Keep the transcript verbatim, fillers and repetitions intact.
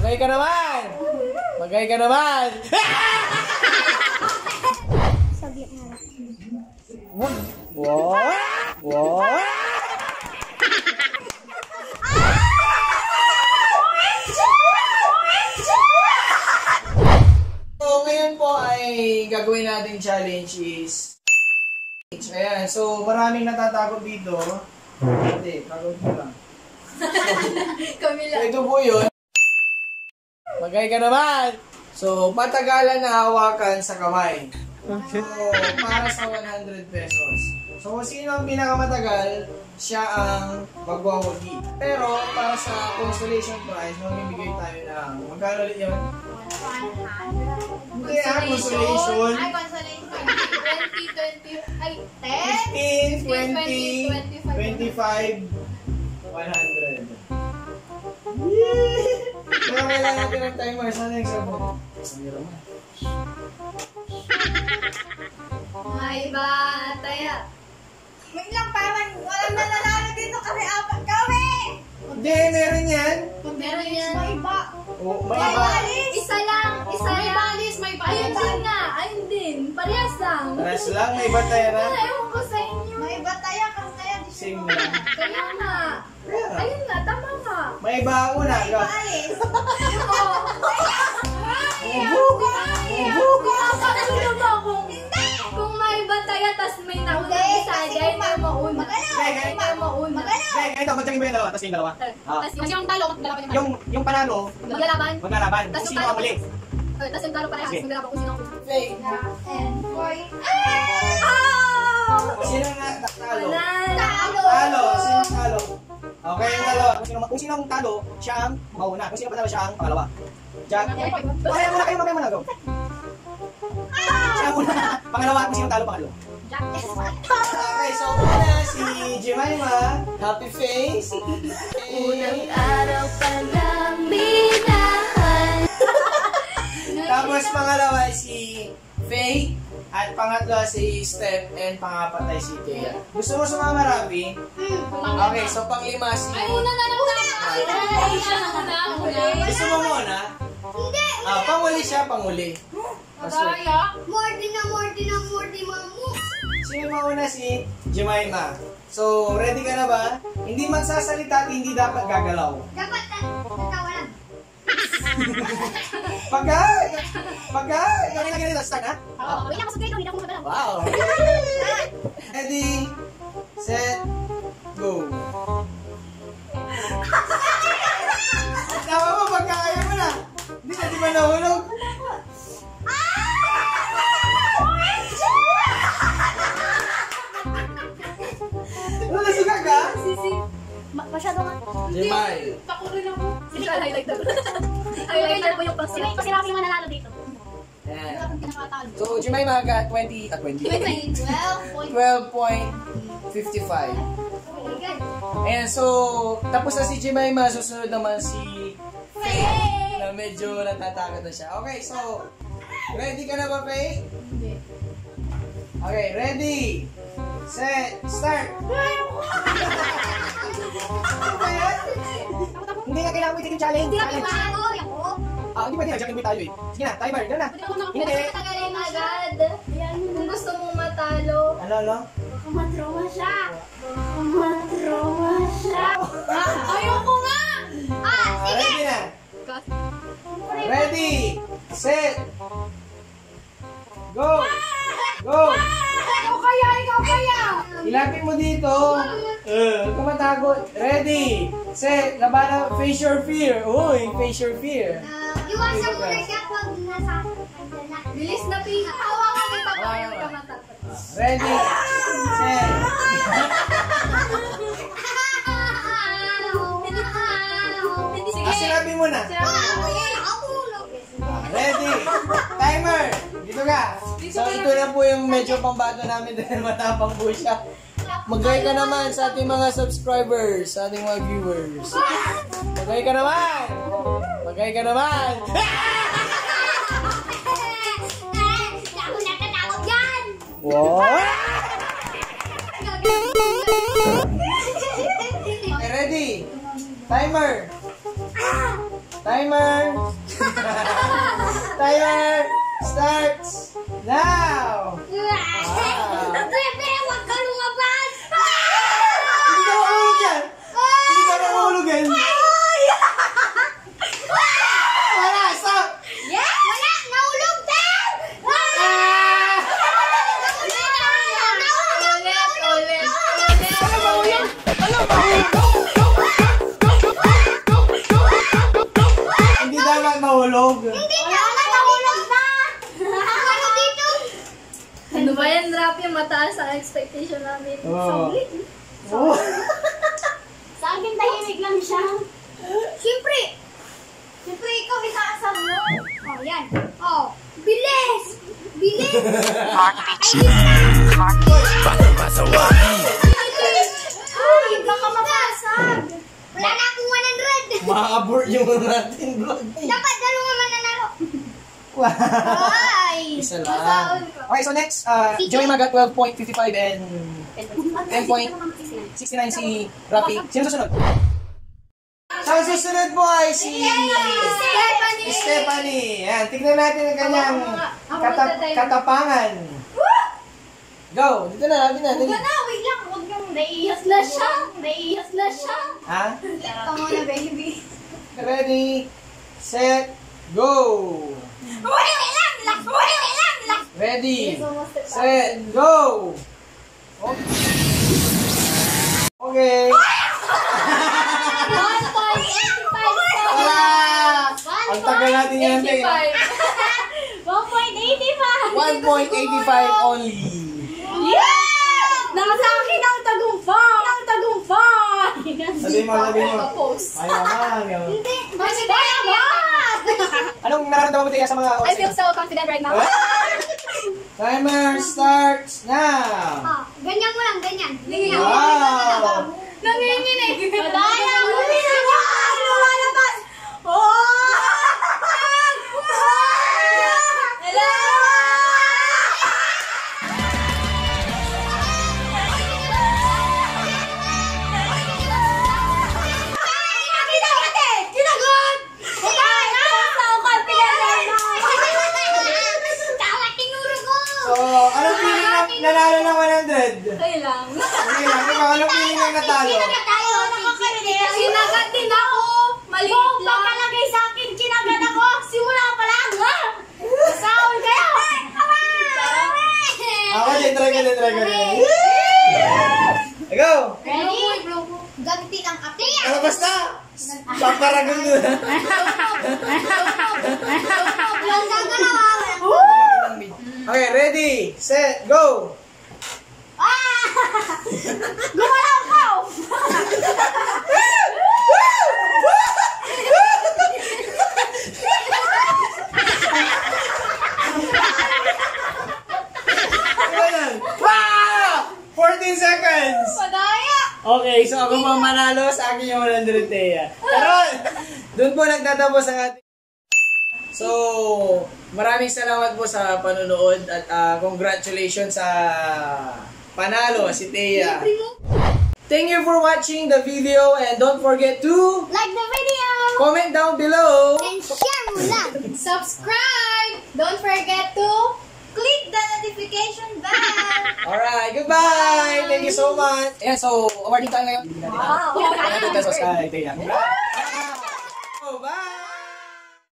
Magay ka naman! Magay ka naman! Sabi mo. Wow! Wow! So, ngayon po ay gagawin natin challenge is ayan, so maraming natatakot dito. Hindi, takot ko lang. Kami lang. So, ito po yun. Magay ka naman! So, patagalan na hawakan sa kamay. So, para sa one hundred pesos. So, kung sino ang pinakamatagal, siya ang magwawagi. Pero, para sa consolation prize, mamimigay tayo ng, magkano ulit yun? Hindi ah, consolation. Ay, consolation. twenty, twenty, ay, ten? fifteen, twenty, twenty-five, one hundred. Pero kailangan natin ng timer. Sana yung sabi mo? Sabi naman. May bataya. Wait lang, parang walang nananalo dito kasi apat kami! Hindi, meron yan. Meron yan. May iba. Oh, may May iba. balis. Isa lang. Isa may lang. balis. May balis. Ayun din nga. Ayun din. Parehas lang. Paras lang, may bataya na. Wala, ewan ko sa inyo. May bataya kasi kaya di Same lang. Kaya nga. Kaya. Ayun nga, tama nga. May iba una. May Go. balis. Oo. Ubo. Ubo. Ano ba kung kung may bataya tas may naunang isa, dahil may mauna. Dahil may mauna. Okay, ito, magtangin mo yung dalawa, tapos yung dalawa. Ah. Tas yung yung talo, maglalaban yung Yung, yung panalo, maglalaban. maglalaban. Tas Kung yung sino talo, ang muli. eh, tas yung talo parehas, Sige. maglalaban kung sino ang Play. And boy. Ah! Sino na talo? Talo. Talo. Sino ang talo? Okay, yung dalawa. Kung sino, kung sino ang talo, siya ang mauna. Kung sino panalo, siya ang pangalawa. Jack. Kaya muna kayo, mamaya muna. Go. Siya muna. Pangalawa, kung sino talo, pangalawa. Okay, so una si Jemima. Happy face. Unang araw pa naminahan. Tapos pangalawa si Faye. At pangatlo si Steph. And pangapat ay si Kea. Gusto mo sumama, Ravi? Okay, so panglima si... Ay, una na lang na. Ay, siya na una. Gusto mo muna? Hindi. Ah, panguli siya, panguli. Madaya. Mordi na, mordi na, mordi mamu. Sino mauna si Jemima? So, ready ka na ba? Hindi magsasalita at hindi dapat gagalaw. Dapat natawa lang. Pagka, pagka, kami na ganito, start ha? Oo, wait lang, masok kayo, hindi ako magalaw. Wow! Ready, set, go! Tama mo, pagka kaya mo na! Hindi na, di ba nahulog? Ano nasuga ka? Sisi. Ma masyado nga. Jemai. Pakurin ako. Sige, highlighter. Highlighter po yung pag-sira. Kasi Rafi yung mananalo dito. Yan. Wala kang pinakatalo. So, Jemima got twenty, ah, twenty. twelve point five five. Ayan, so, tapos na si Jemima, susunod naman si Faye, na medyo natatakot na siya. Okay, so, ready ka na ba, Faye? Hindi. Okay, ready, set, start! Ano ba yan? Hindi nga kailangan mo itigil challenge. Hindi ako Challenge. maano. Ako. Ah, hindi ba din, Jackie tayo eh. Sige na, timer, gano'n na. Hindi ako matagalin agad. Kung gusto mong matalo, Ano, ano? baka matrauma siya. Baka matrauma siya. Ah, ayoko nga! Ah, Ah, sige! ready na. Ready, set, go! Go! Ikaw kaya, ikaw kaya! Ilapin mo dito. Uh, huwag ka matakot. Ready, set, labanan, face your fear. Uy, face your fear. Iwasan mo na siya pag nasa kanya. Bilis na pina. Hawa ka kita pa. Huwag ka matakot. Ready, set. Sige. Ah, sinabi mo na. Ready, timer. Dito ka. So, ito na po yung medyo pambato namin dahil matapang po siya. Mag-like ka naman sa ating mga subscribers, sa ating mga viewers. Mag-like ka naman! Mag-like ka naman! Ako natatakot yan! What? Okay, ready? Timer! Timer! Timer! Timer starts now! Bebe, wag ka lumabas! Hindi ka mahulog yan! Hindi ka mahulog yan! Wala! Stop! Yeah! Wala! Nahulog din! Ah! Hindi dapat mahulog. Hindi naman nahulog na! Ano dito? Ano ba yan, Rapi? Mataas ang expectation namin. Oh. Oh. Sa akin tahimik lang siya. Siyempre! Siyempre ikaw isaasam mo. Oh, yan. Oh, bilis! Bilis! Ay, baka mapasag. Wala na akong one hundred. Ma-abort yung natin vlog. Dapat dalawa mananalo. Wow. Ay! Isa lang. Okay, so next, uh, Joey Maga twelve point five five and ten point six nine si Rafi. Sino susunod? Sa susunod po ay si Stephanie! Stephanie. Yan, tignan natin ang kanyang katap katapangan. Go! Dito na, natin na. Huwag Dali. na, wait lang. Huwag nang naihas na siya. Naihas na siya. Ha? Ito muna, baby. Ready, set, go! Wait lang! Lak! Wait lang! Lak! Ready, set, go! Okay. one point eight five Wala! Ang tagal natin yan. one point eight five one point eight five only. Yeah! Nasa akin ang tagumpay! Ang tagumpay! Sabi mo, sabi mo. Ay, naman. yaman. Hindi! Mas dapat! Anong nararamdaman mo tayo sa mga... I feel so confident right now. Timer starts now. Ah, ganyan mo lang, ganyan. Ganyan. Wow! Nanginginig. Madaya! Lumalabas! Lumalabas! Oh! Hello! Nakita natin! Kinagot! Madaya! So confident right now! Tawa tinuro ko! So, anong feeling na nanalo ng one hundred? Okay lang. Okay lang, ikaw, anong feeling na natalo? Kinagat tayo! Nakakarinig! Kinagat din ako. Maliit Oh, lang. pagkalagay sa akin, kinagat ako! Simula pa lang! Ha? Masahol kayo! Ako, din, try ka din, try ka din. Go! Ready? Ganti ng ate! Ano basta? Paparagon doon. Lang gagalawa! Okay, ready, set, go! Ah! Gumalaw ka! Wow! fourteen seconds! Madaya! Okay, so ako pa manalo sa akin yung one hundred Thea. Pero, doon po nagtatapos ang ating... So, maraming salamat po sa panonood at uh, congratulations sa panalo si Thea. Thank you for watching the video and don't forget to Like the video! comment down below. And share mo lang! Subscribe! Don't forget to click the notification bell! Alright, goodbye! Thank you so much! Ayan, so, awarding tayo ngayon. Wow! one hundred pesos kay Thea.